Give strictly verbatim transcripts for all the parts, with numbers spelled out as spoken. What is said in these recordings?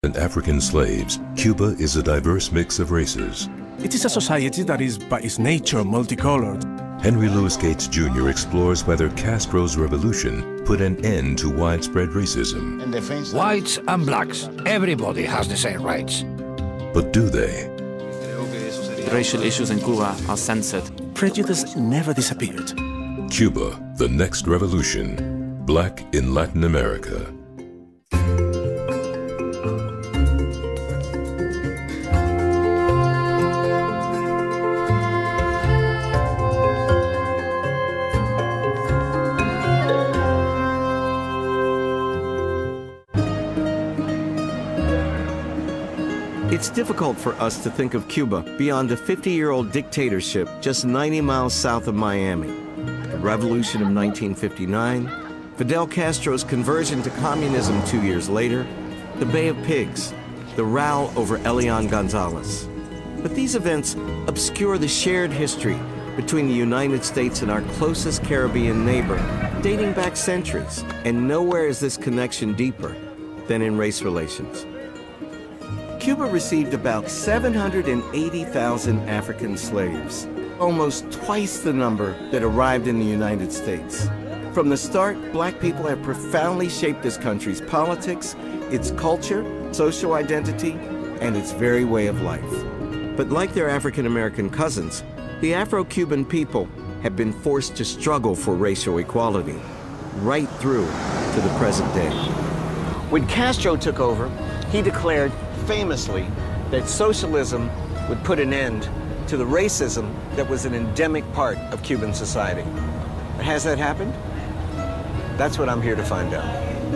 than African slaves, Cuba is a diverse mix of races. It is a society that is by its nature multicolored. Henry Louis Gates Junior explores whether Castro's revolution put an end to widespread racism. Whites and blacks, everybody has the same rights. But do they? Racial issues in Cuba are censored. Prejudice never disappeared. Cuba, the next revolution. Black in Latin America. It's difficult for us to think of Cuba beyond a fifty-year-old dictatorship just ninety miles south of Miami. The revolution of nineteen fifty-nine, Fidel Castro's conversion to communism two years later, the Bay of Pigs, the row over Elian Gonzalez. But these events obscure the shared history between the United States and our closest Caribbean neighbor, dating back centuries, and nowhere is this connection deeper than in race relations. Cuba received about seven hundred eighty thousand African slaves, almost twice the number that arrived in the United States. From the start, black people have profoundly shaped this country's politics, its culture, social identity, and its very way of life. But like their African-American cousins, the Afro-Cuban people have been forced to struggle for racial equality, right through to the present day. When Castro took over, he declared famously that socialism would put an end to the racism that was an endemic part of Cuban society. But has that happened? That's what I'm here to find out.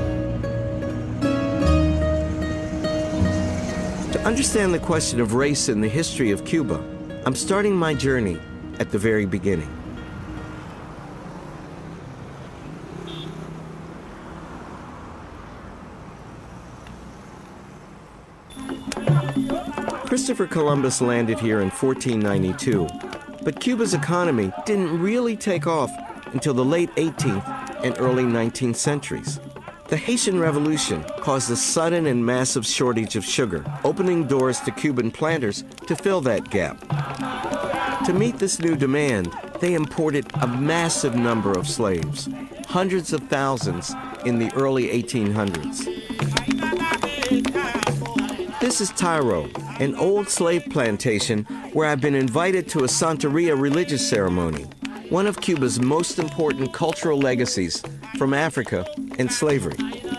To understand the question of race in the history of Cuba, I'm starting my journey at the very beginning. Christopher Columbus landed here in fourteen ninety-two, but Cuba's economy didn't really take off until the late eighteenth and early nineteenth centuries. The Haitian Revolution caused a sudden and massive shortage of sugar, opening doors to Cuban planters to fill that gap. To meet this new demand, they imported a massive number of slaves, hundreds of thousands in the early eighteen hundreds. This is Tyro, an old slave plantation where I've been invited to a Santeria religious ceremony, one of Cuba's most important cultural legacies from Africa and slavery.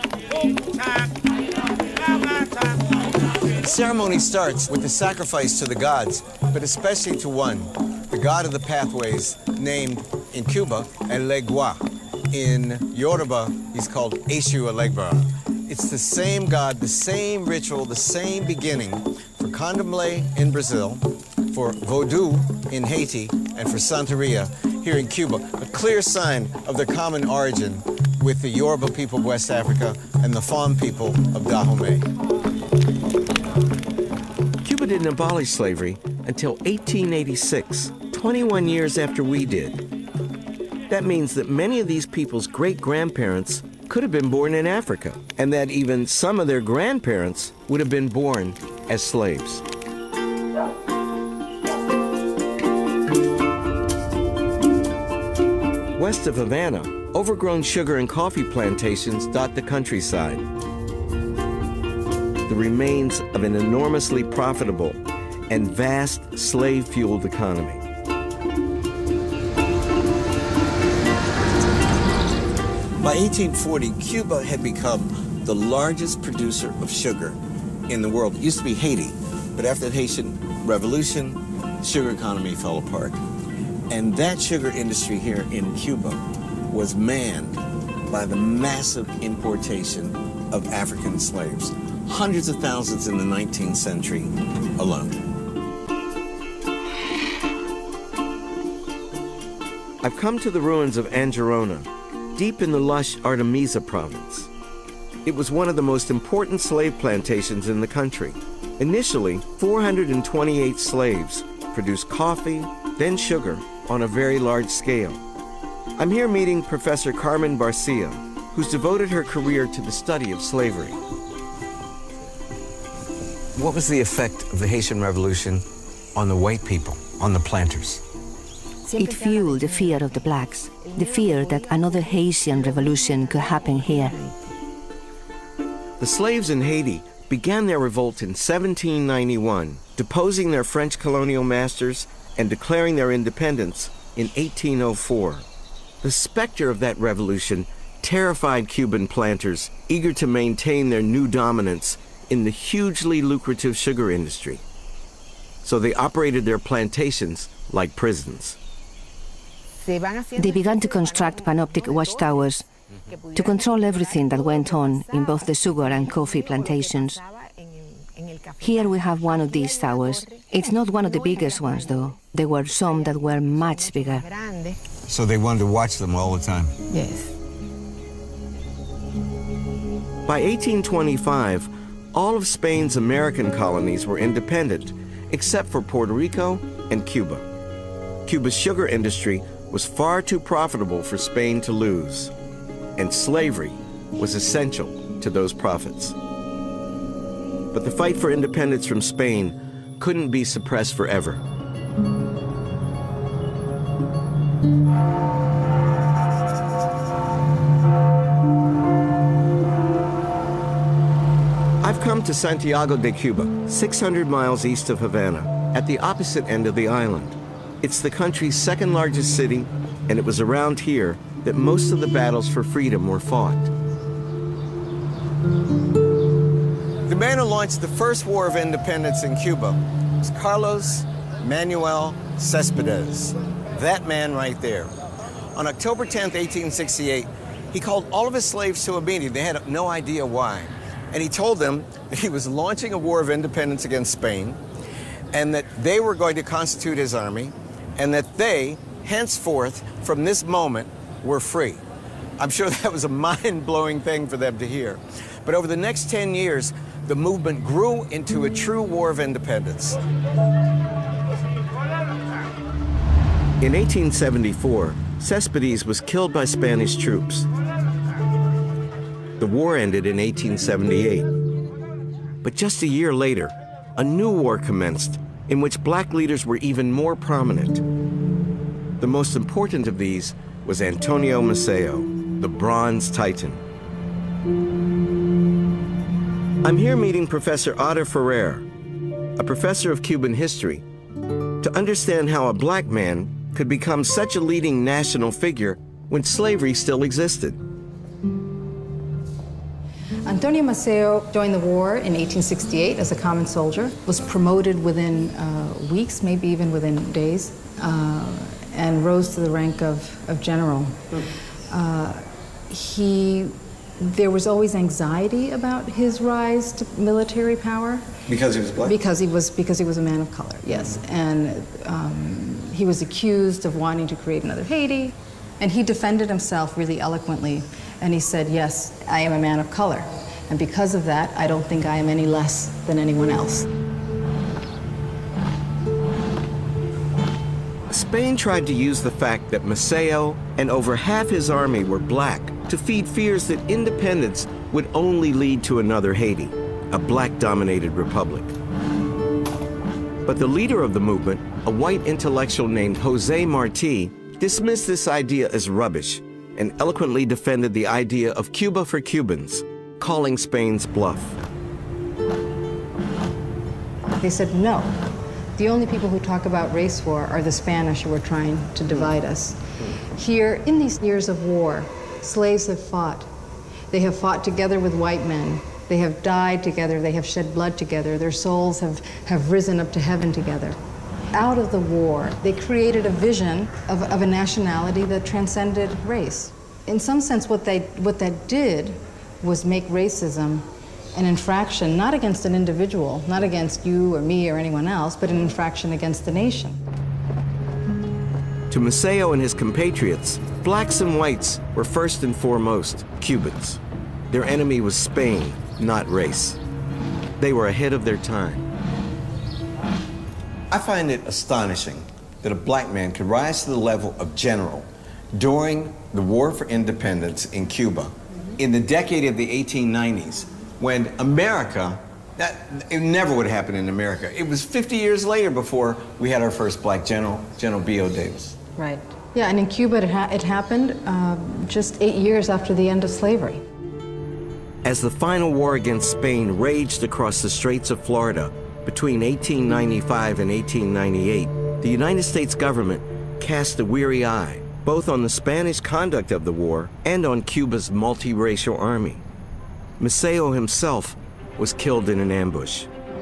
The ceremony starts with the sacrifice to the gods, but especially to one, the god of the pathways, named in Cuba, El Legua. In Yoruba, he's called Eshu Elegbara. It's the same god, the same ritual, the same beginning for Candomblé in Brazil, for Vodou in Haiti, and for Santeria here in Cuba, a clear sign of their common origin with the Yoruba people of West Africa and the Fon people of Dahomey. Cuba didn't abolish slavery until eighteen eighty-six, twenty-one years after we did. That means that many of these people's great-grandparents could have been born in Africa, and that even some of their grandparents would have been born as slaves. West of Havana, overgrown sugar and coffee plantations dot the countryside. The remains of an enormously profitable and vast slave-fueled economy. By eighteen forty, Cuba had become the largest producer of sugar in the world. It used to be Haiti, but after the Haitian Revolution, the sugar economy fell apart. And that sugar industry here in Cuba was manned by the massive importation of African slaves, hundreds of thousands in the nineteenth century alone. I've come to the ruins of Angerona, deep in the lush Artemisa province. It was one of the most important slave plantations in the country. Initially, four hundred twenty-eight slaves produced coffee, then sugar, on a very large scale. I'm here meeting Professor Carmen Barcia, who's devoted her career to the study of slavery. What was the effect of the Haitian Revolution on the white people, on the planters? It fueled the fear of the blacks, the fear that another Haitian revolution could happen here. The slaves in Haiti began their revolt in seventeen ninety-one, deposing their French colonial masters and declaring their independence in eighteen oh four. The specter of that revolution terrified Cuban planters eager to maintain their new dominance in the hugely lucrative sugar industry. So they operated their plantations like prisons. They began to construct panoptic watchtowers to control everything that went on in both the sugar and coffee plantations. Here we have one of these towers. It's not one of the biggest ones, though. There were some that were much bigger. So they wanted to watch them all the time? Yes. By eighteen twenty-five, all of Spain's American colonies were independent, except for Puerto Rico and Cuba. Cuba's sugar industry was far too profitable for Spain to lose, and slavery was essential to those profits. But the fight for independence from Spain couldn't be suppressed forever. I've come to Santiago de Cuba, six hundred miles east of Havana, at the opposite end of the island. It's the country's second largest city, and it was around here that most of the battles for freedom were fought. The man who launched the first war of independence in Cuba was Carlos Manuel Céspedes, that man right there. On October tenth, eighteen sixty-eight, he called all of his slaves to a meeting. They had no idea why. And he told them that he was launching a war of independence against Spain, and that they were going to constitute his army, and that they, henceforth, from this moment, were free. I'm sure that was a mind-blowing thing for them to hear. But over the next ten years, the movement grew into a true war of independence. In eighteen seventy-four, Céspedes was killed by Spanish troops. The war ended in eighteen seventy-eight. But just a year later, a new war commenced in which black leaders were even more prominent. The most important of these was Antonio Maceo, the Bronze Titan. I'm here meeting Professor Ada Ferrer, a professor of Cuban history, to understand how a black man could become such a leading national figure when slavery still existed. Antonio Maceo joined the war in eighteen sixty-eight as a common soldier, was promoted within uh, weeks, maybe even within days, uh, and rose to the rank of, of general. Uh, he, there was always anxiety about his rise to military power. Because he was black? Because he was, because he was a man of color, yes. And um, he was accused of wanting to create another Haiti, and he defended himself really eloquently. And he said, yes, I am a man of color. And because of that, I don't think I am any less than anyone else. Spain tried to use the fact that Maceo and over half his army were black to feed fears that independence would only lead to another Haiti, a black-dominated republic. But the leader of the movement, a white intellectual named Jose Marti, dismissed this idea as rubbish and eloquently defended the idea of Cuba for Cubans, calling Spain's bluff. They said, no. The only people who talk about race war are the Spanish who are trying to divide us. Here, in these years of war, slaves have fought. They have fought together with white men. They have died together. They have shed blood together. Their souls have, have risen up to heaven together. Out of the war, they created a vision of, of a nationality that transcended race. In some sense, what, they, what that did was make racism an infraction, not against an individual, not against you or me or anyone else, but an infraction against the nation. To Maceo and his compatriots, blacks and whites were first and foremost Cubans. Their enemy was Spain, not race. They were ahead of their time. I find it astonishing that a black man could rise to the level of general during the War for Independence in Cuba in the decade of the eighteen nineties, when America That, it never would happen in America. It was fifty years later before we had our first black general, General B O Davis. Right. Yeah, and in Cuba it, ha it happened uh, just eight years after the end of slavery. As the final war against Spain raged across the Straits of Florida between eighteen ninety-five and eighteen ninety-eight, the United States government cast a weary eye both on the Spanish conduct of the war and on Cuba's multiracial army. Maceo himself was killed in an ambush.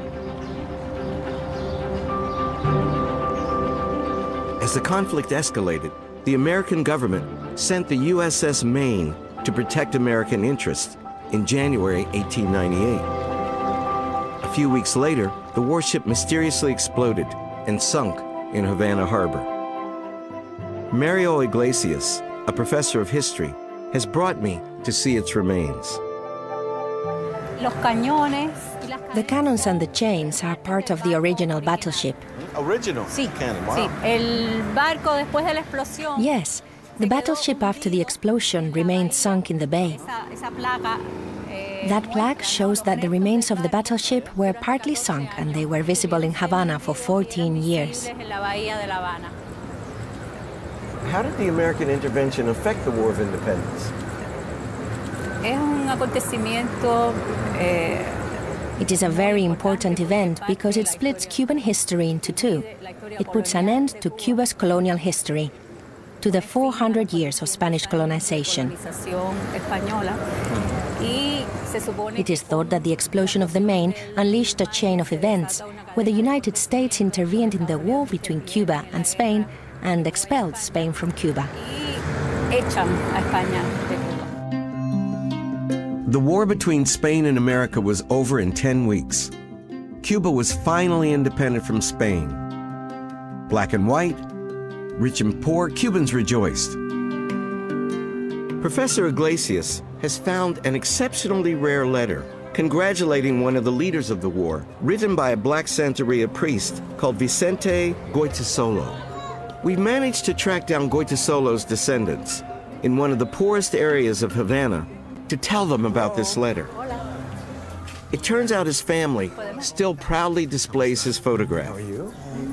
As the conflict escalated, the American government sent the U S S Maine to protect American interests in January eighteen ninety-eight. A few weeks later, the warship mysteriously exploded and sunk in Havana Harbor. Mario Iglesias, a professor of history, has brought me to see its remains. The cannons and the chains are part of the original battleship. Original Sí, cannon, wow. sí. El barco después de la explosión. Yes, the battleship after the explosion remained sunk in the bay. Esa placa, eh, That plaque shows that the remains of the battleship were partly sunk and they were visible in Havana for fourteen years. en la bahía de La Habana. How did the American intervention affect the War of Independence? Es un acontecimiento eh, It is a very important event because it splits Cuban history into two. It puts an end to Cuba's colonial history, to the four hundred years of Spanish colonization. colonización española. Y se supone It is thought that the explosion of the Maine unleashed a chain of events where the United States intervened in the war between Cuba and Spain and expelled Spain from Cuba. y echan a España de Cuba. The war between Spain and America was over in ten weeks. Cuba was finally independent from Spain. Black and white, rich and poor, Cubans rejoiced. Professor Iglesias has found an exceptionally rare letter congratulating one of the leaders of the war, written by a black Santeria priest called Vicente Goytisolo. We've managed to track down Goytisolo's descendants in one of the poorest areas of Havana to tell them about this letter. It turns out his family still proudly displays his photograph. How are you?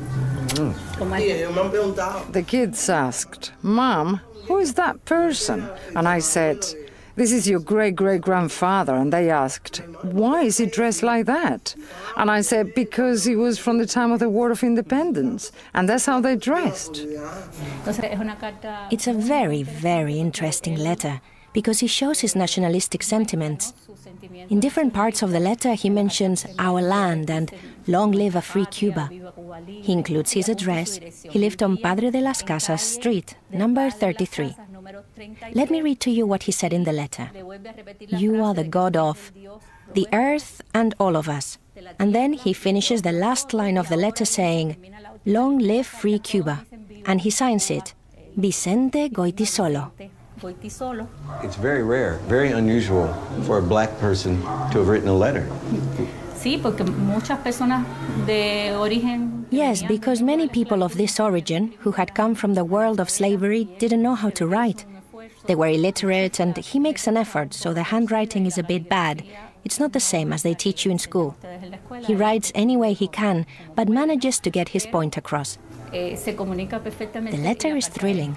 The kids asked, "Mom, who is that person?" And I said, "This is your great-great-grandfather." And they asked, "Why is he dressed like that?" And I said, "Because he was from the time of the War of Independence, and that's how they dressed." It's a very, very interesting letter because he shows his nationalistic sentiments. In different parts of the letter, he mentions our land and long live a free Cuba. He includes his address. He lived on Padre de las Casas Street, number thirty-three. Let me read to you what he said in the letter. You are the God of the earth and all of us. And then he finishes the last line of the letter saying, long live free Cuba. And he signs it, Vicente Goytisolo. It's very rare, very unusual for a black person to have written a letter. Sí, porque muchas personas de origen. Yes, because many people of this origin, who had come from the world of slavery, didn't know how to write. They were illiterate, and he makes an effort, so the handwriting is a bit bad. It's not the same as they teach you in school. He writes any way he can, but manages to get his point across. The letter is thrilling.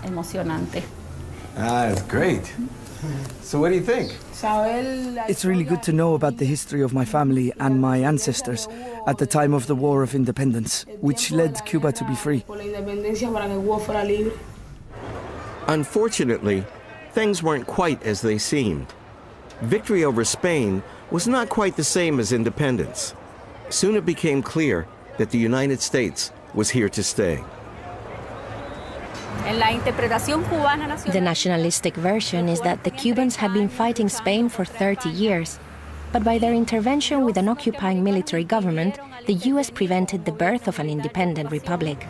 Ah, it's great. So what do you think? It's really good to know about the history of my family and my ancestors at the time of the War of Independence, which led Cuba to be free. Unfortunately, things weren't quite as they seemed. Victory over Spain was not quite the same as independence. Soon it became clear that the United States was here to stay. The nationalistic version is that the Cubans had been fighting Spain for thirty years, but by their intervention with an occupying military government, the U S prevented the birth of an independent republic.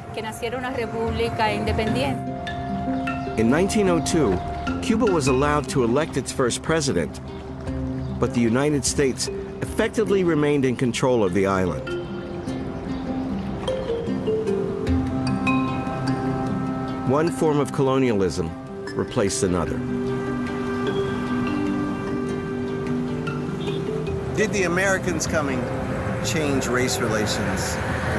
In nineteen oh two, Cuba was allowed to elect its first president, but the United States effectively remained in control of the island. One form of colonialism replaced another. Did the Americans coming change race relations?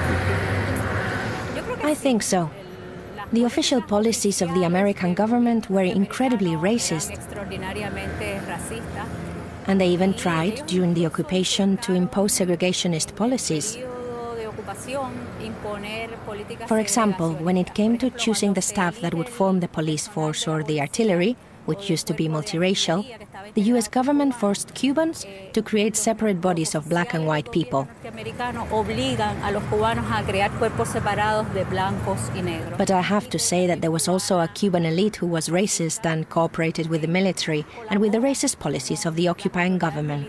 I think so. The official policies of the American government were incredibly racist. And they even tried, during the occupation, to impose segregationist policies. For example, when it came to choosing the staff that would form the police force or the artillery, which used to be multiracial, the U S government forced Cubans to create separate bodies of black and white people. But I have to say that there was also a Cuban elite who was racist and cooperated with the military and with the racist policies of the occupying government.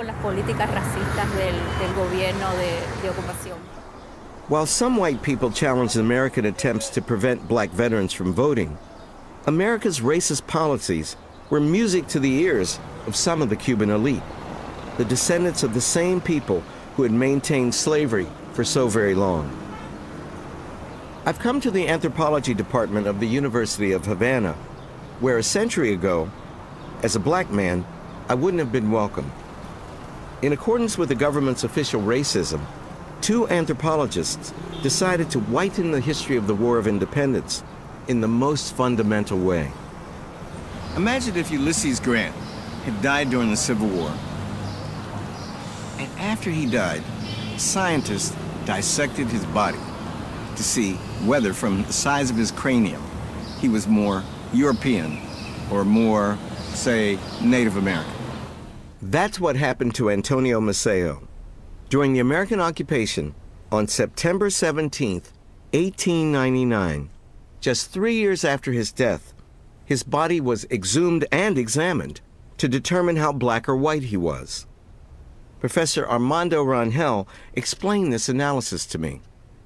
While some white people challenged American attempts to prevent black veterans from voting, America's racist policies were music to the ears of some of the Cuban elite, the descendants of the same people who had maintained slavery for so very long. I've come to the anthropology department of the University of Havana, where a century ago, as a black man, I wouldn't have been welcome. In accordance with the government's official racism, two anthropologists decided to whiten the history of the War of Independence in the most fundamental way. Imagine if Ulysses Grant had died during the Civil War. And after he died, scientists dissected his body to see whether, from the size of his cranium, he was more European or more, say, Native American. That's what happened to Antonio Maceo. During the American occupation, on September seventeenth, eighteen ninety-nine, just three years after his death, his body was exhumed and examined to determine how black or white he was. Professor Armando Rangel explained this analysis to me.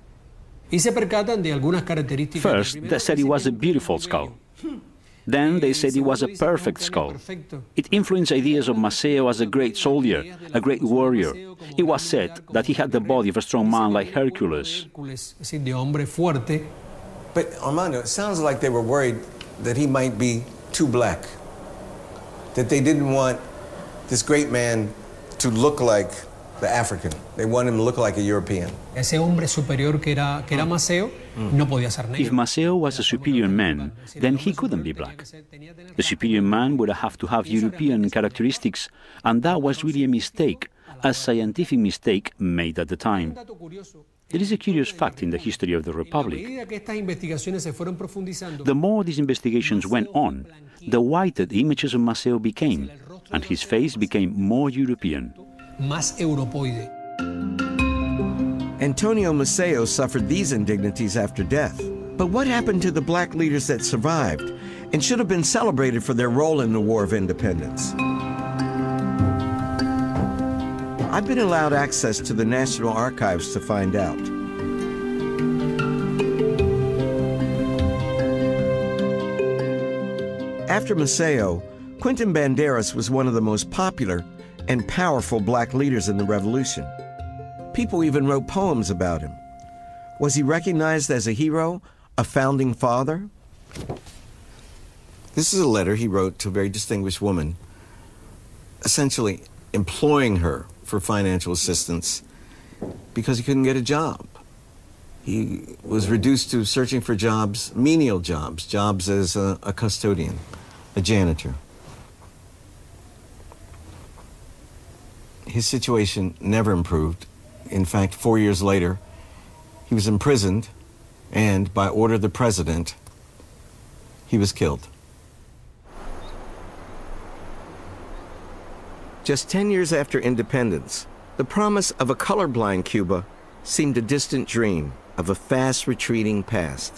First, they said it was a beautiful skull. Then they said it was a perfect skull. It influenced ideas of Maceo as a great soldier, a great warrior. It was said that he had the body of a strong man like Hercules. But Armando, it sounds like they were worried that he might be too black, that they didn't want this great man to look like the African. They wanted him to look like a European. If Maceo was a superior man, then he couldn't be black. The superior man would have to have European characteristics, and that was really a mistake, a scientific mistake made at the time. There is a curious fact in the history of the Republic. The more these investigations went on, the whiter the images of Maceo became, and his face became more European. Antonio Maceo suffered these indignities after death. But what happened to the black leaders that survived and should have been celebrated for their role in the War of Independence? I've been allowed access to the National Archives to find out. After Maceo, Quentin Banderas was one of the most popular and powerful black leaders in the revolution. People even wrote poems about him. Was he recognized as a hero, a founding father? This is a letter he wrote to a very distinguished woman, essentially imploring her for financial assistance because he couldn't get a job. He was reduced to searching for jobs, menial jobs, jobs as a, a custodian, a janitor. His situation never improved. In fact, four years later, he was imprisoned, and by order of the president, he was killed. Just ten years after independence, the promise of a colorblind Cuba seemed a distant dream of a fast retreating past.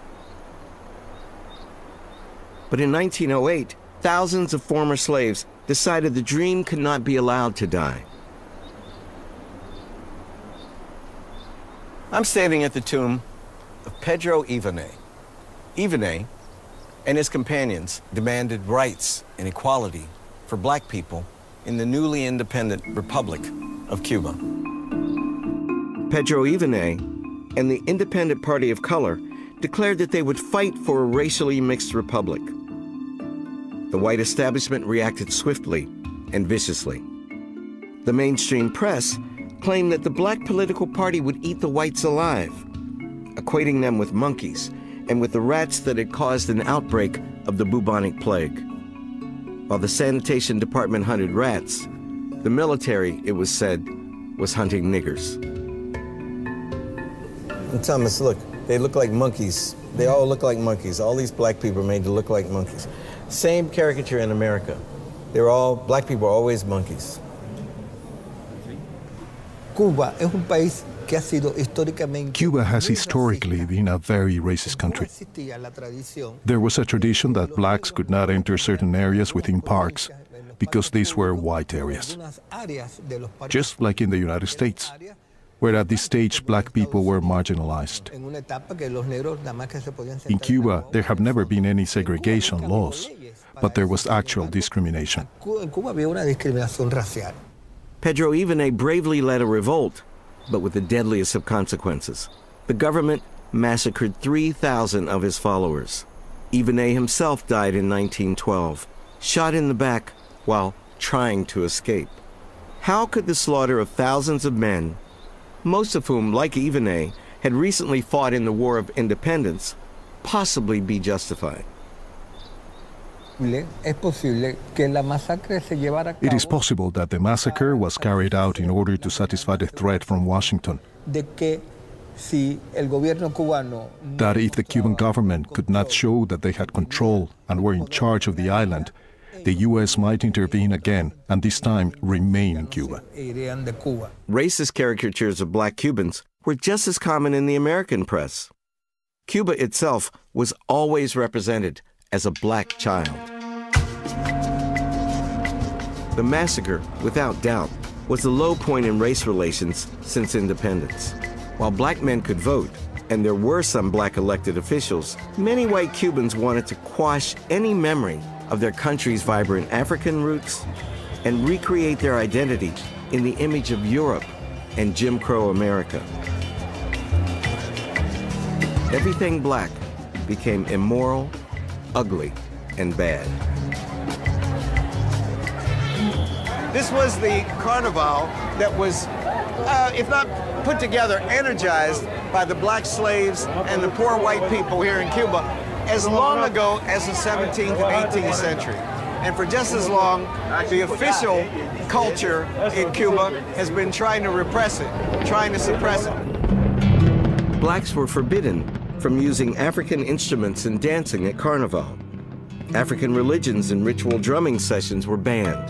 But in nineteen oh eight, thousands of former slaves decided the dream could not be allowed to die. I'm standing at the tomb of Pedro Diene. Diene and his companions demanded rights and equality for black people in the newly independent Republic of Cuba. Pedro Diene and the Independent Party of Color declared that they would fight for a racially mixed republic. The white establishment reacted swiftly and viciously. The mainstream press claimed that the black political party would eat the whites alive, equating them with monkeys and with the rats that had caused an outbreak of the bubonic plague. While the sanitation department hunted rats, the military, it was said, was hunting niggers. And Thomas, look, they look like monkeys. They all look like monkeys. All these black people are made to look like monkeys. Same caricature in America. They're all, black people are always monkeys. Cuba has historically been a very racist country. There was a tradition that blacks could not enter certain areas within parks because these were white areas. Just like in the United States, where at this stage black people were marginalized. In Cuba, there have never been any segregation laws, but there was actual discrimination. Pedro Diene bravely led a revolt, but with the deadliest of consequences. The government massacred three thousand of his followers. Diene himself died in nineteen twelve, shot in the back while trying to escape. How could the slaughter of thousands of men, most of whom, like Diene, had recently fought in the War of Independence, possibly be justified? It is possible that the massacre was carried out in order to satisfy the threat from Washington. That if the Cuban government could not show that they had control and were in charge of the island, the U S might intervene again and this time remain in Cuba. Racist caricatures of black Cubans were just as common in the American press. Cuba itself was always represented as a black child. The massacre, without doubt, was the low point in race relations since independence. While black men could vote, and there were some black elected officials, many white Cubans wanted to quash any memory of their country's vibrant African roots and recreate their identity in the image of Europe and Jim Crow America. Everything black became immoral, ugly, and bad. This was the carnival that was, uh, if not put together, energized by the black slaves and the poor white people here in Cuba as long ago as the seventeenth and eighteenth century. And for just as long, the official culture in Cuba has been trying to repress it, trying to suppress it. Blacks were forbidden from using African instruments and dancing at Carnival. African religions and ritual drumming sessions were banned.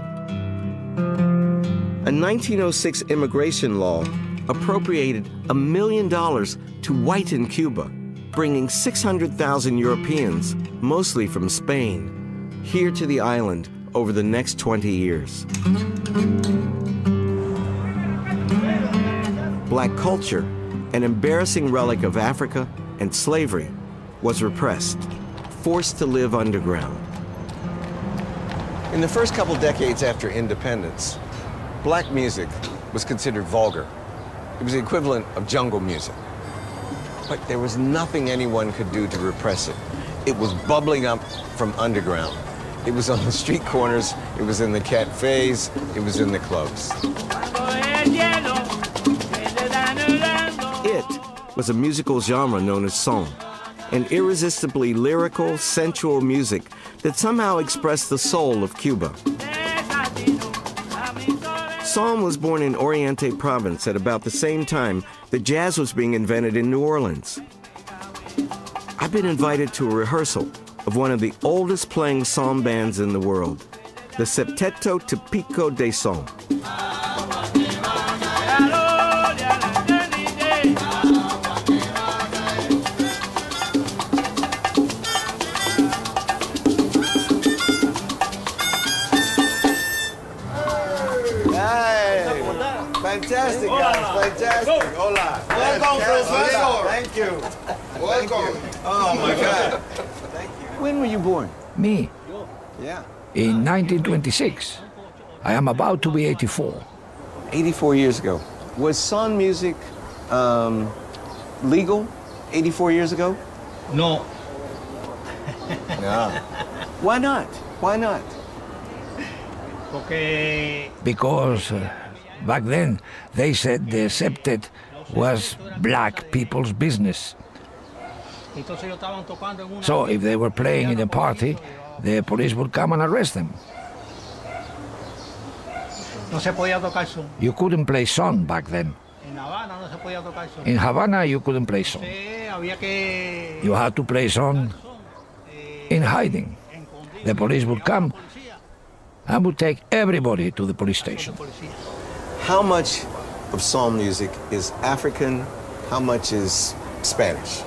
A nineteen oh six immigration law appropriated a million dollars to whiten Cuba, bringing six hundred thousand Europeans, mostly from Spain, here to the island over the next twenty years. Black culture, an embarrassing relic of Africa and slavery, was repressed, forced to live underground. In the first couple decades after independence, black music was considered vulgar. It was the equivalent of jungle music. But there was nothing anyone could do to repress it. It was bubbling up from underground. It was on the street corners, it was in the cafes, it was in the clubs. It was a musical genre known as song, an irresistibly lyrical, sensual music that somehow expressed the soul of Cuba. Song was born in Oriente province at about the same time that jazz was being invented in New Orleans. I've been invited to a rehearsal of one of the oldest playing song bands in the world, the Septeto Típico de Son. Fantastic, guys. Fantastic. Hola. Welcome, Professor. Thank you. Welcome. Oh, my God. Thank you. When were you born? Me? Yeah. In nineteen twenty-six. I am about to be eighty-four. eighty-four years ago. Was son music um, legal eighty-four years ago? No. No. Why not? Why not? Because uh, Back then, they said the septet was black people's business. So if they were playing in a party, the police would come and arrest them. You couldn't play son back then. In Havana, you couldn't play son. You had to play son in hiding. The police would come and would take everybody to the police station. How much of song music is African? How much is Spanish?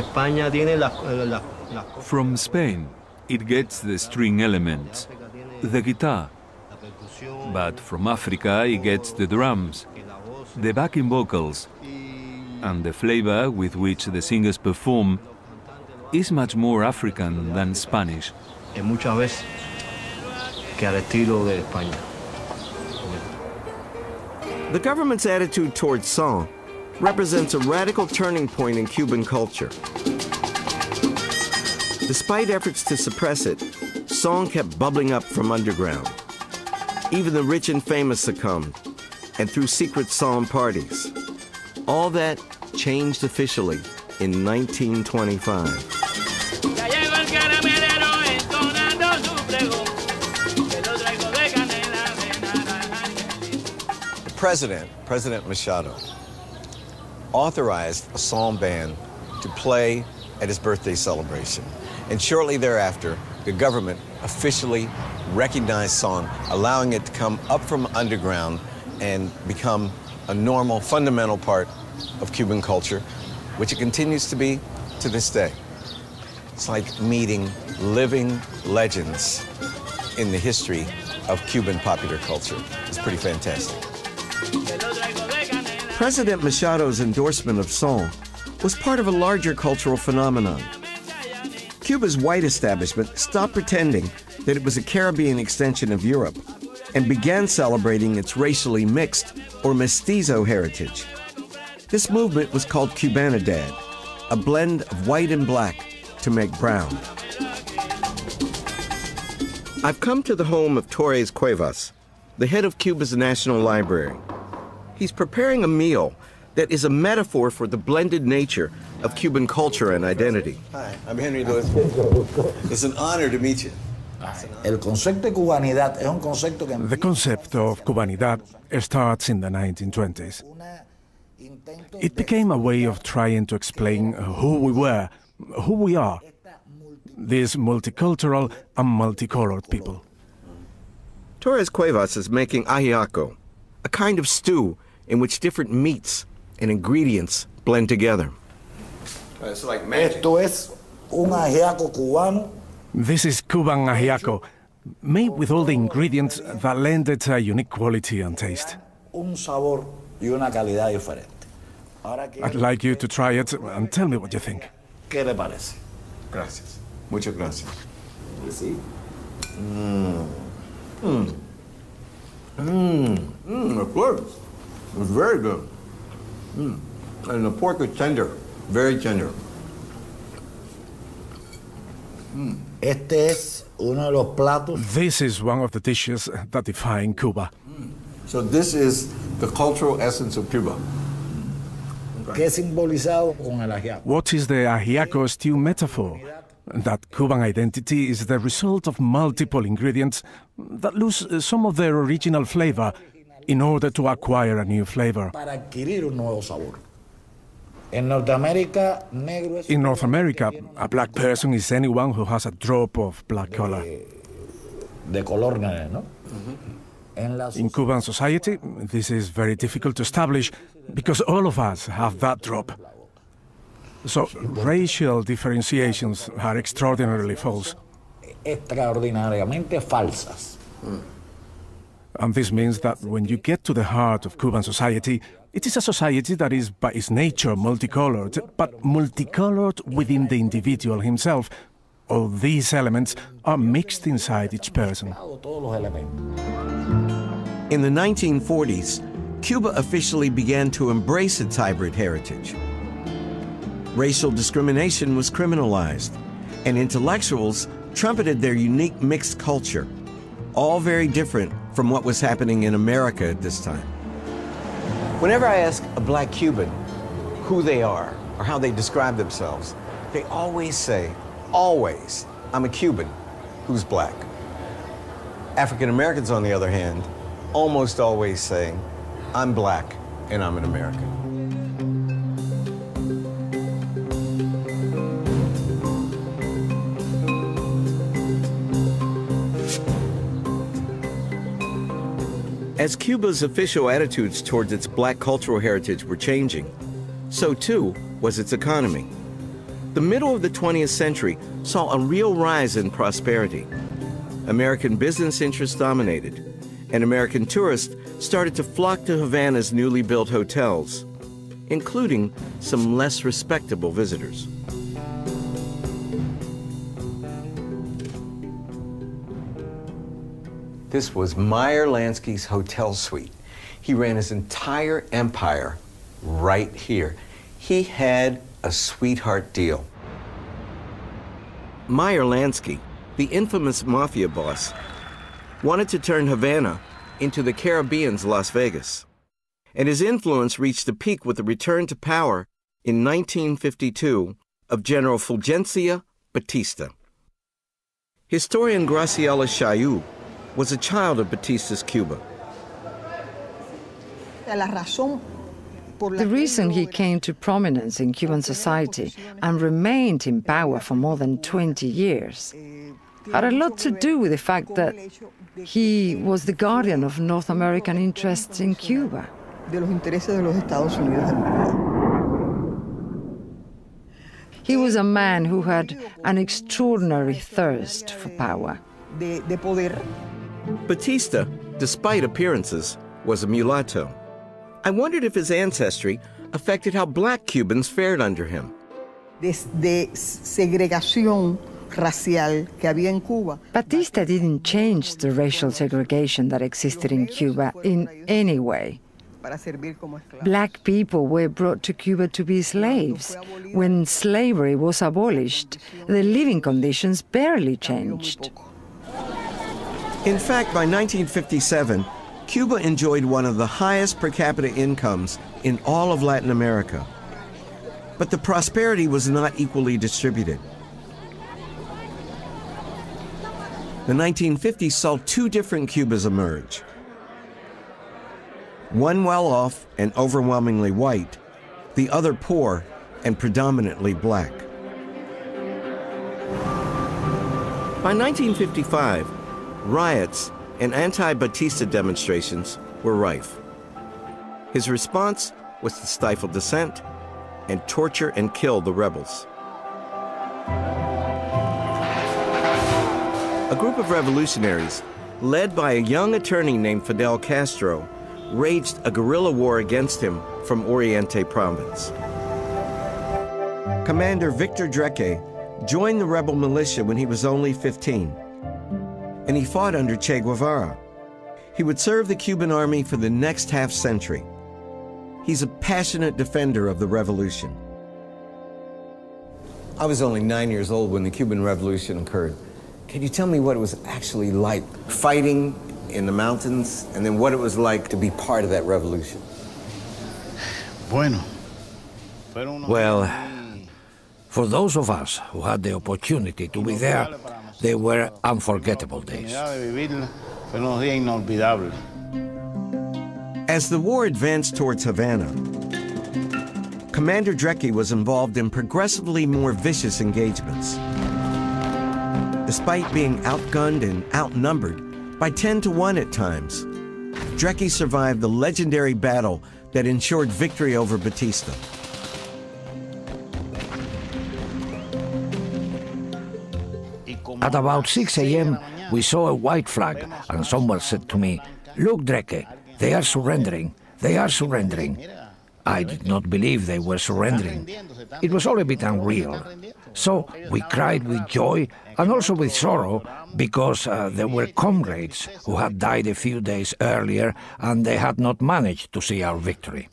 From Spain, it gets the string elements, the guitar. But from Africa, it gets the drums, the backing vocals, and the flavor with which the singers perform is much more African than Spanish. The government's attitude towards song represents a radical turning point in Cuban culture. Despite efforts to suppress it, song kept bubbling up from underground. Even the rich and famous succumbed, and through secret song parties. All that changed officially in nineteen twenty-five. The president, President Machado, authorized a song band to play at his birthday celebration. And shortly thereafter, the government officially recognized song, allowing it to come up from underground and become a normal, fundamental part of Cuban culture, which it continues to be to this day. It's like meeting living legends in the history of Cuban popular culture. It's pretty fantastic. President Machado's endorsement of song was part of a larger cultural phenomenon. Cuba's white establishment stopped pretending that it was a Caribbean extension of Europe and began celebrating its racially mixed or mestizo heritage. This movement was called Cubanidad, a blend of white and black to make brown. I've come to the home of Torres Cuevas, the head of Cuba's National Library. He's preparing a meal that is a metaphor for the blended nature of Cuban culture and identity. Hi, I'm Henry Lewis. It's an honor to meet you. The concept of Cubanidad starts in the nineteen twenties. It became a way of trying to explain who we were, who we are, these multicultural and multicolored people. Torres Cuevas is making ajiaco, a kind of stew in which different meats and ingredients blend together. It's like magic. This is Cuban ajiaco, made with all the ingredients that lend it a unique quality and taste. I'd like you to try it and tell me what you think. Gracias. Muchas gracias. Mmm. Mmm. Mmm. Mmm, of course. It was very good. Mm. And the pork is tender, very tender. Mm. This is one of the dishes that define Cuba. Mm. So this is the cultural essence of Cuba. What is the ajiaco stew metaphor? That Cuban identity is the result of multiple ingredients that lose some of their original flavor in order to acquire a new flavor. In North America, a black person is anyone who has a drop of black color. In Cuban society, this is very difficult to establish because all of us have that drop. So racial differentiations are extraordinarily false. And this means that when you get to the heart of Cuban society, it is a society that is by its nature multicolored, but multicolored within the individual himself. All these elements are mixed inside each person. In the nineteen forties, Cuba officially began to embrace its hybrid heritage. Racial discrimination was criminalized, and intellectuals trumpeted their unique mixed culture, all very different from what was happening in America at this time. Whenever I ask a black Cuban who they are or how they describe themselves, they always say, always, I'm a Cuban who's black. African Americans, on the other hand, almost always say, I'm black and I'm an American. As Cuba's official attitudes towards its black cultural heritage were changing, so too was its economy. The middle of the twentieth century saw a real rise in prosperity. American business interests dominated, and American tourists started to flock to Havana's newly built hotels, including some less respectable visitors. This was Meyer Lansky's hotel suite. He ran his entire empire right here. He had a sweetheart deal. Meyer Lansky, the infamous mafia boss, wanted to turn Havana into the Caribbean's Las Vegas. And his influence reached a peak with the return to power in nineteen fifty-two of General Fulgencio Batista. Historian Graciela Chailloux was a child of Batista's Cuba. The reason he came to prominence in Cuban society and remained in power for more than twenty years had a lot to do with the fact that he was the guardian of North American interests in Cuba. He was a man who had an extraordinary thirst for power. Batista, despite appearances, was a mulatto. I wondered if his ancestry affected how black Cubans fared under him. Batista didn't change the racial segregation that existed in Cuba in any way. Black people were brought to Cuba to be slaves. When slavery was abolished, the living conditions barely changed. In fact, by nineteen fifty-seven, Cuba enjoyed one of the highest per capita incomes in all of Latin America. But the prosperity was not equally distributed. The nineteen fifties saw two different Cubas emerge. One well-off and overwhelmingly white, the other poor and predominantly black. By nineteen fifty-five, riots and anti-Batista demonstrations were rife. His response was to stifle dissent and torture and kill the rebels. A group of revolutionaries, led by a young attorney named Fidel Castro, waged a guerrilla war against him from Oriente province. Commander Victor Drecke joined the rebel militia when he was only fifteen, and he fought under Che Guevara. He would serve the Cuban army for the next half century. He's a passionate defender of the revolution. I was only nine years old when the Cuban Revolution occurred. Can you tell me what it was actually like fighting in the mountains, and then what it was like to be part of that revolution? Well, for those of us who had the opportunity to be there, they were unforgettable days. As the war advanced towards Havana, Commander Drecke was involved in progressively more vicious engagements. Despite being outgunned and outnumbered by ten to one at times, Drecke survived the legendary battle that ensured victory over Batista. At about six A M, we saw a white flag, and someone said to me, "Look, Drecke, they are surrendering, they are surrendering." I did not believe they were surrendering. It was all a bit unreal. So we cried with joy and also with sorrow, because uh, there were comrades who had died a few days earlier and they had not managed to see our victory.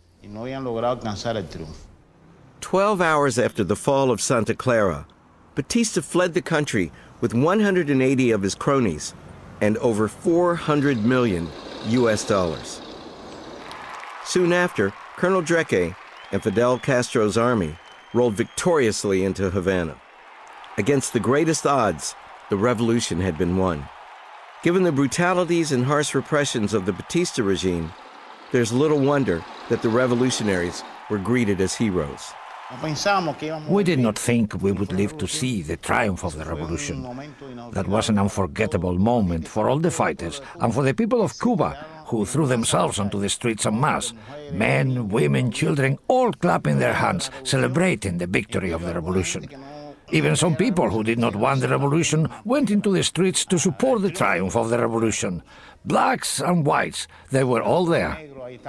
Twelve hours after the fall of Santa Clara, Batista fled the country with one hundred eighty of his cronies and over four hundred million U S dollars. Soon after, Colonel Diene and Fidel Castro's army rolled victoriously into Havana. Against the greatest odds, the revolution had been won. Given the brutalities and harsh repressions of the Batista regime, there's little wonder that the revolutionaries were greeted as heroes. We did not think we would live to see the triumph of the revolution. That was an unforgettable moment for all the fighters and for the people of Cuba, who threw themselves onto the streets en masse, men, women, children, all clapping their hands, celebrating the victory of the revolution. Even some people who did not want the revolution went into the streets to support the triumph of the revolution. Blacks and whites, they were all there.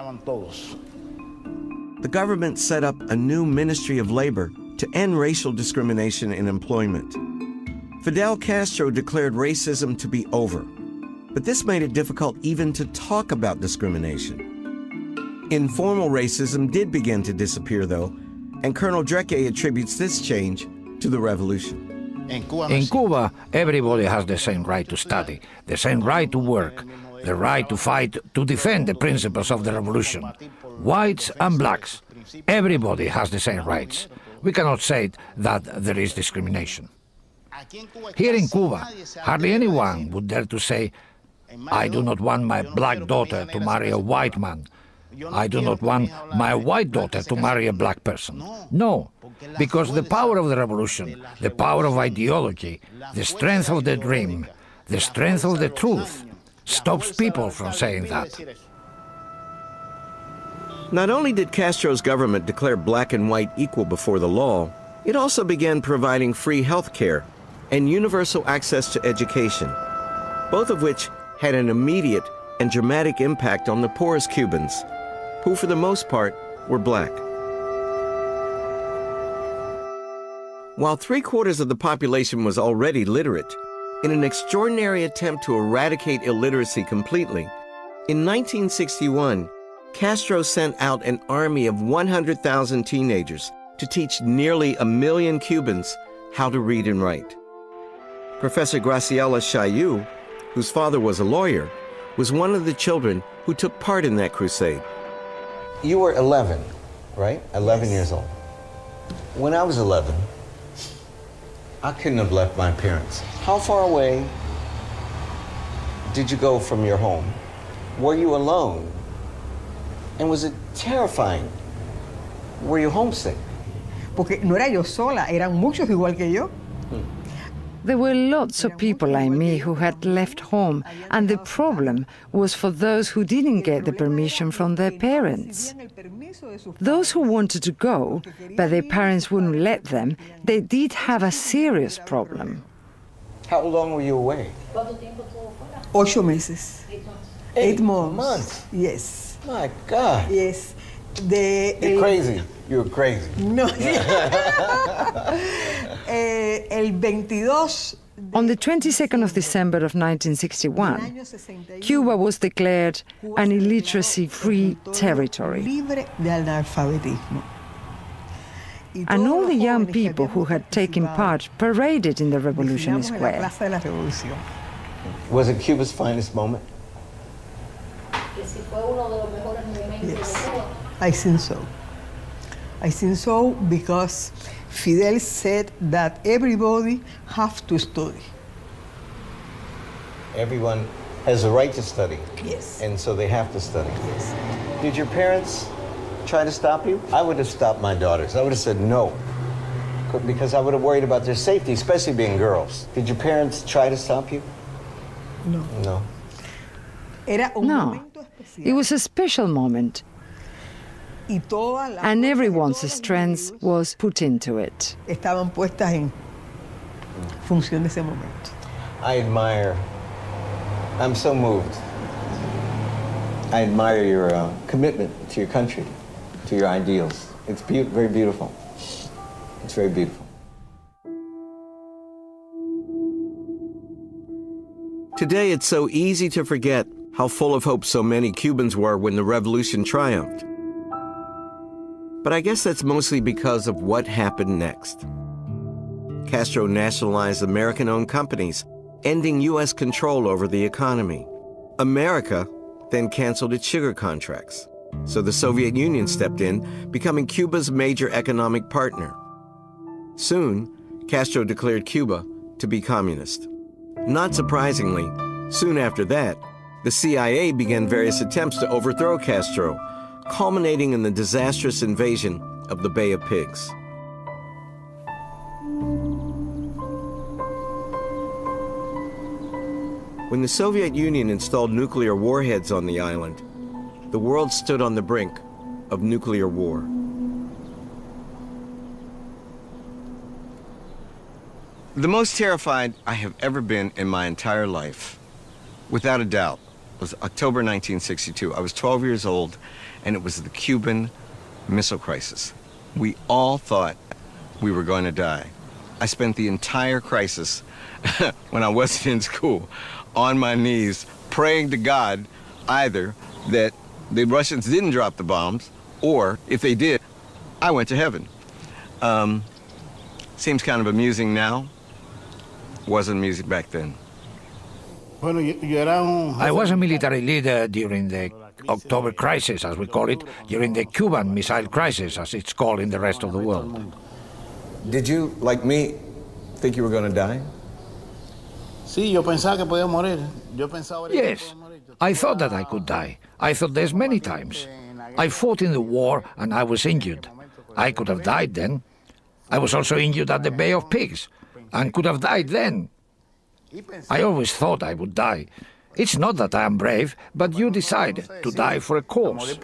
The government set up a new Ministry of Labor to end racial discrimination in employment. Fidel Castro declared racism to be over, but this made it difficult even to talk about discrimination. Informal racism did begin to disappear, though, and Colonel Diene attributes this change to the revolution. In Cuba, everybody has the same right to study, the same right to work, the right to fight to defend the principles of the revolution. Whites and blacks, everybody has the same rights. We cannot say that there is discrimination. Here in Cuba, hardly anyone would dare to say, I do not want my black daughter to marry a white man. I do not want my white daughter to marry a black person. No, because the power of the revolution, the power of ideology, the strength of the dream, the strength of the truth, stops people from saying that. Not only did Castro's government declare black and white equal before the law, it also began providing free health care and universal access to education, both of which had an immediate and dramatic impact on the poorest Cubans, who for the most part were black. While three-quarters of the population was already literate, in an extraordinary attempt to eradicate illiteracy completely, in nineteen sixty-one, Castro sent out an army of one hundred thousand teenagers to teach nearly a million Cubans how to read and write. Professor Graciela Chailloux, whose father was a lawyer, was one of the children who took part in that crusade. You were eleven, right? eleven Yes. years old. When I was eleven, I couldn't have left my parents. How far away did you go from your home? Were you alone? And was it terrifying? Were you homesick? Porque no era yo sola, eran muchos igual que yo. There were lots of people like me who had left home, and the problem was for those who didn't get the permission from their parents. Those who wanted to go, but their parents wouldn't let them, they did have a serious problem. How long were you away? Ocho meses. Eight, Eight months. months? Yes. My God. Yes. De, You're el, crazy. You're crazy. No. eh, el veintidós. On the twenty-second of December of nineteen sixty-one, Cuba was declared an illiteracy-free territory. Libre de analfabetismo. And all the young people who had taken part paraded in the Revolution Square. Was it Cuba's finest moment? Yes, I think so. I think so because Fidel said that everybody have to study. Everyone has a right to study. Yes. And so they have to study. Yes. Did your parents try to stop you? I would have stopped my daughters. I would have said no, because I would have worried about their safety, especially being girls. Did your parents try to stop you? No. No. No, it was a special moment, and everyone's strength was put into it. Estaban puestas en función de ese momento. I admire, I'm so moved. I admire your uh, commitment to your country, to your ideals. It's be very beautiful. It's very beautiful. Today, it's so easy to forget how full of hope so many Cubans were when the revolution triumphed. But I guess that's mostly because of what happened next. Castro nationalized American-owned companies, ending U S control over the economy. America then canceled its sugar contracts. So the Soviet Union stepped in, becoming Cuba's major economic partner. Soon, Castro declared Cuba to be communist. Not surprisingly, soon after that, the C I A began various attempts to overthrow Castro, culminating in the disastrous invasion of the Bay of Pigs. When the Soviet Union installed nuclear warheads on the island, the world stood on the brink of nuclear war. The most terrified I have ever been in my entire life, without a doubt, was October nineteen sixty-two. I was twelve years old, and it was the Cuban Missile Crisis. We all thought we were going to die. I spent the entire crisis, when I wasn't in school, on my knees, praying to God either that the Russians didn't drop the bombs, or if they did, I went to heaven. Um, seems kind of amusing now. Wasn't music back then. I was a military leader during the October crisis, as we call it, during the Cuban Missile Crisis, as it's called in the rest of the world. Did you, like me, think you were going to die? Yes, I thought that I could die. I thought this many times. I fought in the war and I was injured. I could have died then. I was also injured at the Bay of Pigs and could have died then. I always thought I would die. It's not that I am brave, but you decide to die for a cause.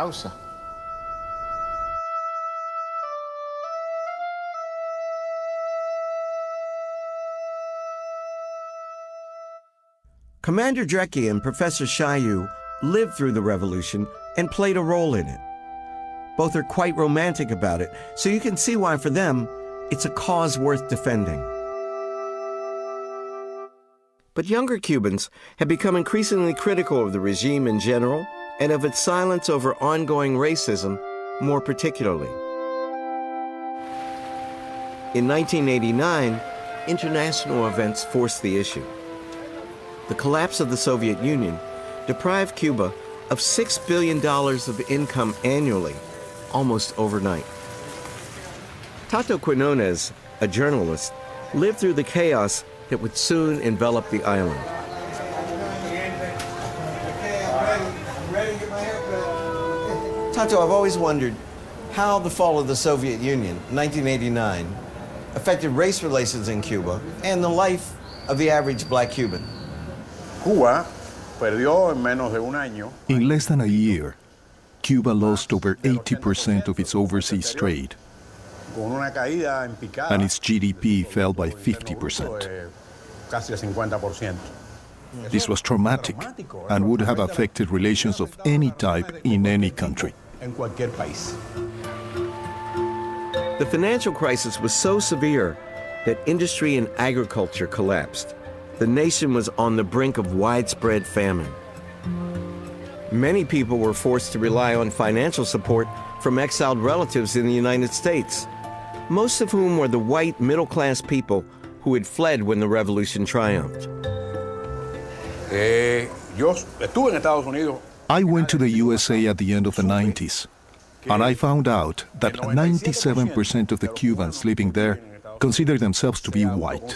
Commander Drecke and Professor Shayu lived through the revolution and played a role in it. Both are quite romantic about it, so you can see why for them, it's a cause worth defending. But younger Cubans have become increasingly critical of the regime in general and of its silence over ongoing racism more particularly. In nineteen eighty-nine, international events forced the issue. The collapse of the Soviet Union deprived Cuba of six billion dollars of income annually, almost overnight. Tato Quinones, a journalist, lived through the chaos that would soon envelop the island. Tato, I've always wondered how the fall of the Soviet Union, nineteen eighty-nine, affected race relations in Cuba and the life of the average black Cuban. Cuba perdió en menos de un año. In less than a year, Cuba lost over eighty percent of its overseas trade, and its G D P fell by fifty percent. This was traumatic and would have affected relations of any type in any country. The financial crisis was so severe that industry and agriculture collapsed. The nation was on the brink of widespread famine. Many people were forced to rely on financial support from exiled relatives in the United States, most of whom were the white middle-class people who had fled when the revolution triumphed. I went to the U S A at the end of the nineties, and I found out that ninety-seven percent of the Cubans living there consider themselves to be white.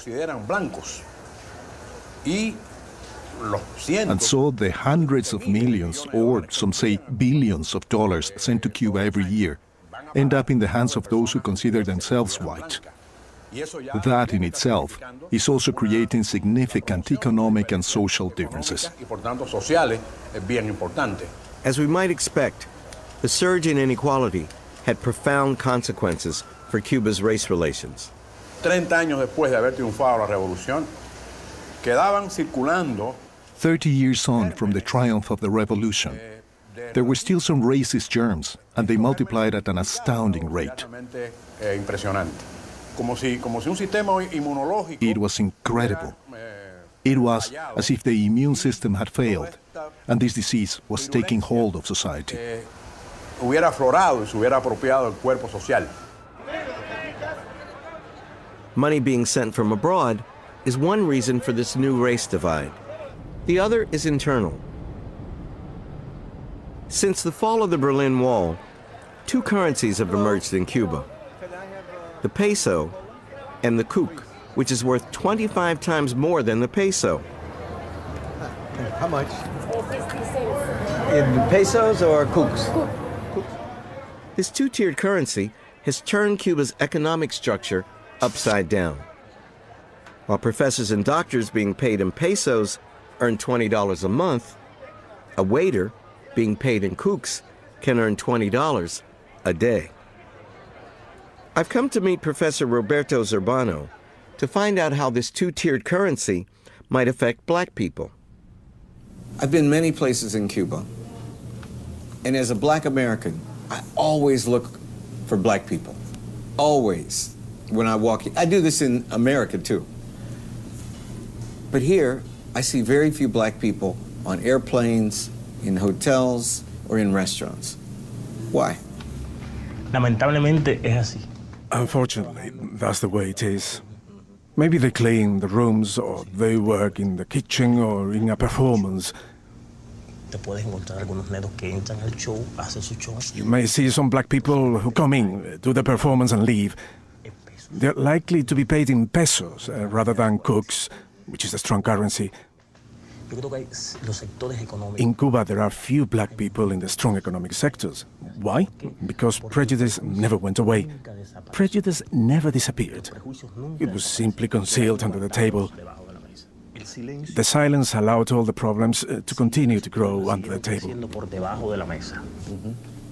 And so the hundreds of millions, or some say billions of dollars sent to Cuba every year end up in the hands of those who consider themselves white. That in itself is also creating significant economic and social differences. As we might expect, the surge in inequality had profound consequences for Cuba's race relations. Thirty years on from the triumph of the revolution, there were still some racist germs, and they multiplied at an astounding rate. It was incredible. It was as if the immune system had failed, and this disease was taking hold of society. Money being sent from abroad is one reason for this new race divide. The other is internal. Since the fall of the Berlin Wall, two currencies have emerged in Cuba: the peso and the cuc, which is worth twenty-five times more than the peso. How much? In pesos or cucs? This two-tiered currency has turned Cuba's economic structure upside down. While professors and doctors being paid in pesos earn twenty dollars a month, a waiter being paid in cucs can earn twenty dollars a day. I've come to meet Professor Roberto Zurbano to find out how this two-tiered currency might affect black people. I've been many places in Cuba, and as a black American, I always look for black people. Always. When I walk in. I do this in America too. But here, I see very few black people on airplanes, in hotels, or in restaurants. Why? Lamentablemente es así. Unfortunately, that's the way it is. Maybe they clean the rooms, or they work in the kitchen, or in a performance. You may see some black people who come in, do the performance and leave. They're likely to be paid in pesos uh, rather than cucs, which is a strong currency. In Cuba, there are few black people in the strong economic sectors. Why? Because prejudice never went away. Prejudice never disappeared. It was simply concealed under the table. The silence allowed all the problems uh, to continue to grow under the table. Mm-hmm.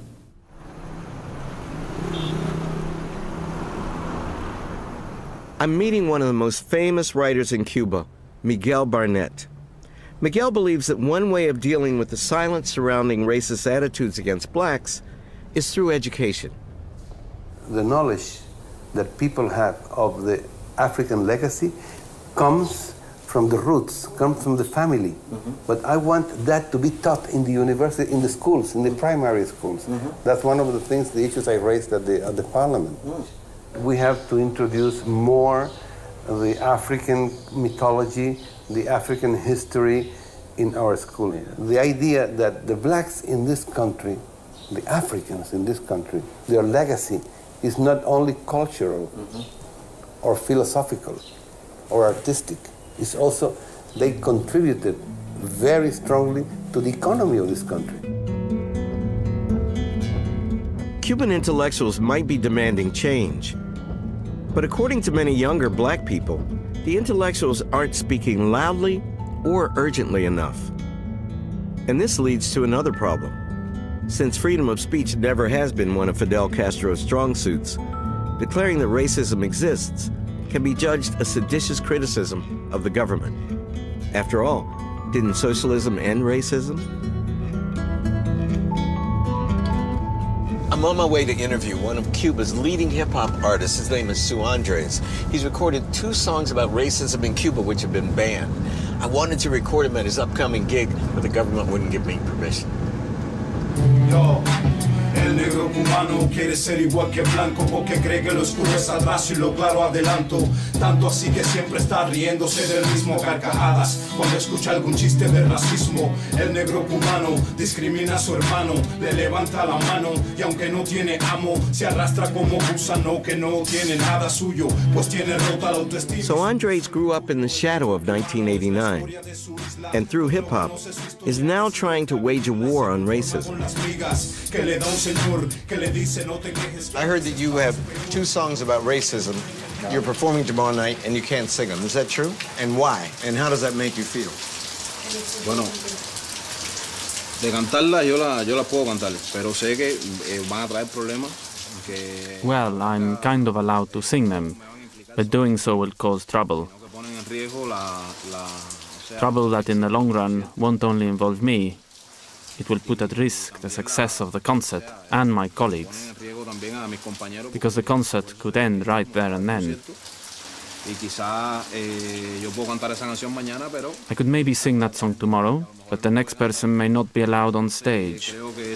I'm meeting one of the most famous writers in Cuba, Miguel Barnett. Miguel believes that one way of dealing with the silence surrounding racist attitudes against blacks is through education. The knowledge that people have of the African legacy comes from the roots, comes from the family. Mm-hmm. But I want that to be taught in the university, in the schools, in the primary schools. Mm-hmm. That's one of the things, the issues I raised at the, at the parliament. Mm. We have to introduce more of the African mythology, the African history in our school. The idea that the blacks in this country, the Africans in this country, their legacy is not only cultural mm-hmm. or philosophical or artistic, it's also they contributed very strongly to the economy of this country. Cuban intellectuals might be demanding change, but according to many younger black people, the intellectuals aren't speaking loudly or urgently enough. And this leads to another problem. Since freedom of speech never has been one of Fidel Castro's strong suits, declaring that racism exists can be judged a seditious criticism of the government. After all, didn't socialism end racism? I'm on my way to interview one of Cuba's leading hip-hop artists. His name is Su Andres. He's recorded two songs about racism in Cuba which have been banned. I wanted to record him at his upcoming gig, but the government wouldn't give me permission. Yo. El negro cubano quiere ser igual que blanco porque cree que lo oscuro es atrás y lo claro adelanto. Tanto así que siempre está riéndose del mismo carcajadas cuando escucha algún chiste de racismo. El negro cubano discrimina a su hermano, le levanta la mano y aunque no tiene amo, se arrastra como gusano que no tiene nada suyo, pues tiene rota la autoestima. So Andres grew up in the shadow of nineteen eighty-nine, and through hip-hop is now trying to wage a war on racism. I heard that you have two songs about racism. You're performing tomorrow night and you can't sing them. Is that true? And why? And how does that make you feel? Bueno, de cantarla yo la yo la puedo cantar, pero sé que eh, van a traer problemas. Que Well, I'm kind of allowed to sing them, but doing so will cause trouble. Trouble that in the long run won't only involve me, it will put at risk the success of the concert and my colleagues, because the concert could end right there and then. I could maybe sing that song tomorrow, but the next person may not be allowed on stage.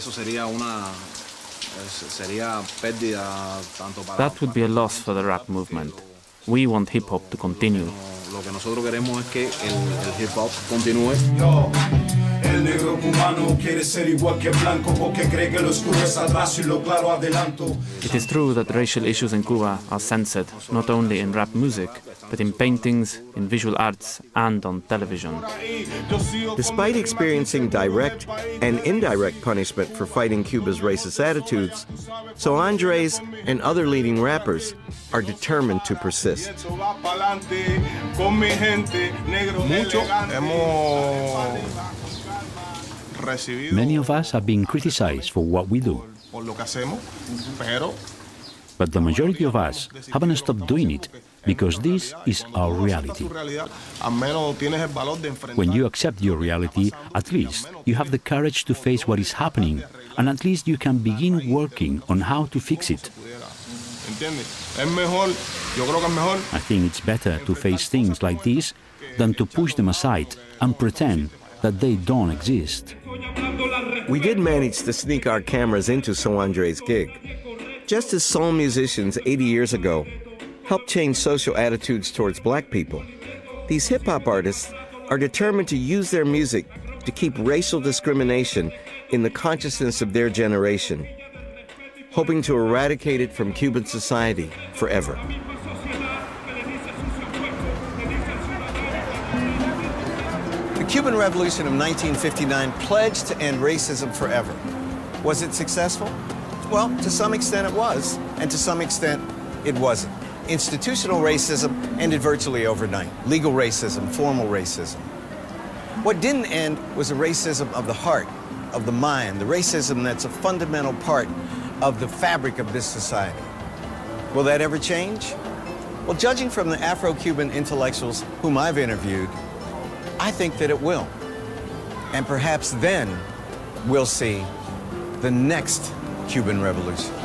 That would be a loss for the rap movement. We want hip-hop to continue. Yo. El negro cubano quiere ser igual que blanco porque cree que lo oscuro es atrás y lo claro adelanto. It is true that racial issues in Cuba are censored, not only in rap music, but in paintings, in visual arts, and on television. Despite experiencing direct and indirect punishment for fighting Cuba's racist attitudes, So Andres and other leading rappers are determined to persist. Many of us have been criticized for what we do. But the majority of us haven't stopped doing it because this is our reality. When you accept your reality, at least you have the courage to face what is happening, and at least you can begin working on how to fix it. I think it's better to face things like this than to push them aside and pretend that they don't exist. We did manage to sneak our cameras into So Andre's gig. Just as soul musicians eighty years ago helped change social attitudes towards black people, these hip-hop artists are determined to use their music to keep racial discrimination in the consciousness of their generation, hoping to eradicate it from Cuban society forever. The Cuban Revolution of nineteen fifty-nine pledged to end racism forever. Was it successful? Well, to some extent it was, and to some extent it wasn't. Institutional racism ended virtually overnight. Legal racism, formal racism. What didn't end was a racism of the heart, of the mind, the racism that's a fundamental part of the fabric of this society. Will that ever change? Well, judging from the Afro-Cuban intellectuals whom I've interviewed, I think that it will. And perhaps then we'll see the next Cuban Revolution.